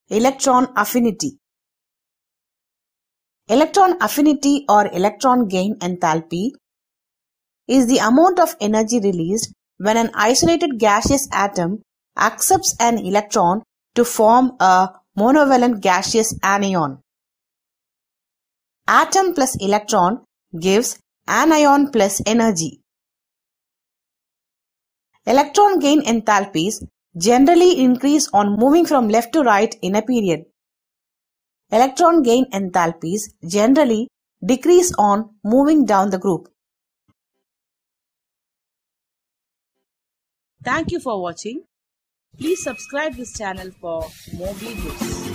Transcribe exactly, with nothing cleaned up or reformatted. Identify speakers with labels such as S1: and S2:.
S1: Electron affinity. Electron affinity or electron gain enthalpy is the amount of energy released when an isolated gaseous atom accepts an electron to form a monovalent gaseous anion. Atom plus electron gives anion plus energy. Electron gain enthalpies generally increase on moving from left to right in a period. Electron gain enthalpies generally decrease on moving down the group. Thank you for watching. Please subscribe this channel for more videos.